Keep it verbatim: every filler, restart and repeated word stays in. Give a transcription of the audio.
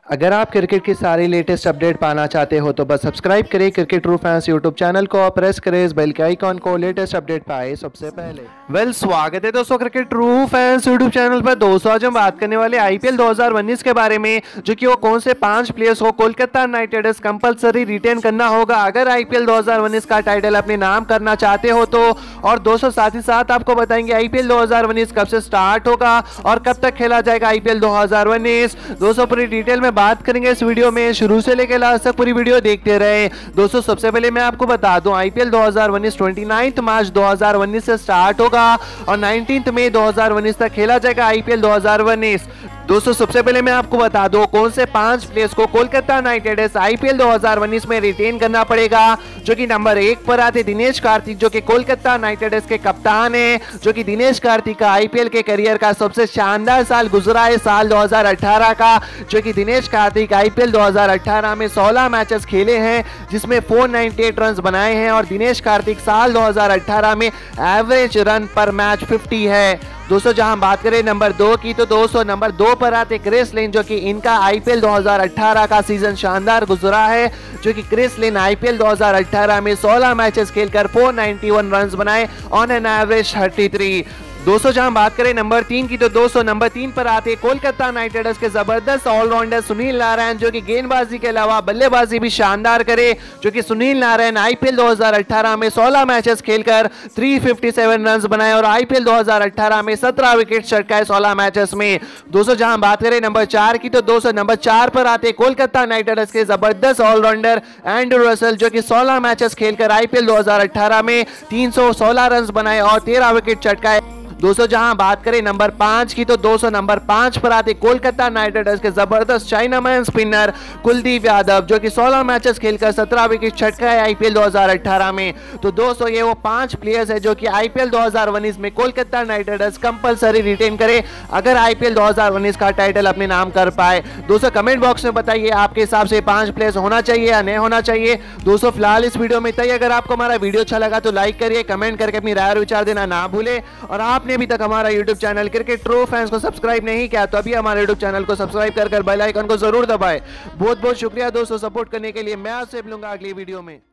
अगर आप क्रिकेट की सारी लेटेस्ट अपडेट पाना चाहते हो तो बस सब्सक्राइब करें cricket true fans YouTube channel को और प्रेस करें इस बेल के आइकॉन को लेटेस्ट अपडेट पाए सबसे पहले। वेल well, स्वागत है दोस्तों cricket true fans YouTube channel पर। दोस्तों आज हम बात करने वाले आईपीएल दो हज़ार उन्नीस के बारे में, जो कि वो कौन से पांच प्लेयर्स को Kolkata Knight Riders compulsory retain करना होगा अगर आईपीएल दो हज़ार उन्नीस का टाइटल अपने नाम करना चाहते हो तो। और दोस्तों साथ ही साथ आपको बताएंगे आईपीएल दो हज़ार उन्नीस कब से स्टार्ट होगा और कब तक खेला जाएगा आईपीएल दो हज़ार उन्नीस। दोस्तों पूरी डिटेल में बात करेंगे इस वीडियो में, शुरू से लेकर लास्ट तक पूरी वीडियो देखते रहे। दोस्तों सबसे पहले मैं आपको बता दूं आईपीएल दो हज़ार उन्नीस उनतीस मार्च दो हज़ार उन्नीस से स्टार्ट होगा और उन्नीस मई दो हज़ार उन्नीस तक खेला जाएगा आईपीएल दो हज़ार उन्नीस। दोस्तों सबसे पहले मैं आपको बता दूं कौन से पांच प्लेयर्स को कोलकाता नाइट राइडर्स आईपीएल दो हज़ार उन्नीस में रिटेन करना पड़ेगा। जो कि नंबर एक पर आते दिनेश कार्तिक, जो कि कोलकाता नाइट राइडर्स के कप्तान है। जो कि दिनेश कार्तिक का आईपीएल के करियर का सबसे शानदार साल गुजरा है साल दो हज़ार अठारह का। जो कि दिनेश कार्तिक आईपीएल दो हज़ार अठारह में सोलह मैचेस खेले हैं जिसमें चार सौ अट्ठानवे रन बनाए हैं और दिनेश कार्तिक साल दो हज़ार अठारह में एवरेज रन पर मैच पचास है। दोस्तों जहां बात करें नंबर दो की तो दोस्तों नंबर दो पर आते क्रिस लिन, जो कि इनका आईपीएल दो हज़ार अठारह का सीजन शानदार गुजरा है। जो कि क्रिस लिन आईपीएल दो हज़ार अठारह में सोलह मैचेस खेलकर चार सौ इक्यानवे रन बनाए ऑन एन एवरेज तैंतीस। दोस्तों जहां बात करें नंबर तीन की तो दोस्तों नंबर तीन पर आते कोलकाता नाइट राइडर्स के जबरदस्त ऑलराउंडर सुनील नारायण, जो कि गेंदबाजी के अलावा बल्लेबाजी भी शानदार करे। जो कि सुनील नारायण आईपीएल दो हज़ार अठारह में सोलह मैचेस खेलकर तीन सौ सत्तावन रन बनाए और आईपीएल दो हज़ार अठारह में सत्रह विकेट चटकाए सोलह मैचेस में। दोस्तों जहां बात करें नंबर चार की तो दोस्तों नंबर चार पर आते कोलकाता नाइट राइडर्स के जबरदस्त ऑलराउंडर एंड्रू रसेल, जो कि सोलह मैचेस खेलकर आईपीएल दो हज़ार अठारह में तीन सौ सोलह रन बनाए और तेरह विकेट चटकाए। दोस्तों जहां बात करें नंबर पांच की तो दोस्तों नंबर पांच पर आते कोलकाता नाइट राइडर्स के जबरदस्त चाइनामैन स्पिनर कुलदीप यादव, जो कि सोलह मैचेस खेलकर सत्रह विकेट चटकाए आईपीएल दो हज़ार अठारह में। तो दोस्तों ये वो पांच प्लेयर्स है जो कि आईपीएल दो हज़ार उन्नीस में Kolkata Knight Riders compulsory retain करे अगर आईपीएल दो हज़ार उन्नीस का टाइटल अपने नाम कर पाए। दोस्तों कमेंट बॉक्स में बताइए आपके हिसाब से पांच प्लेयर्स होना चाहिए या नहीं होना चाहिए। दोस्तों फिलहाल इस वीडियो में इतना ही। अगर आपको हमारा वीडियो अच्छा लगा तो लाइक करिए, कमेंट करके अपनी राय और विचार देना ना भूले। और आपने अभी तक हमारा YouTube channel cricket true fans को सब्सक्राइब नहीं किया तो अभी हमारे यूट्यूब चैनल को सब्सक्राइब कर कर बेल आइकन को जरूर दबाएं। बहुत बहुत शुक्रिया दोस्तों सपोर्ट करने के लिए। मैं आपसे मिलूंगा अगली वीडियो में।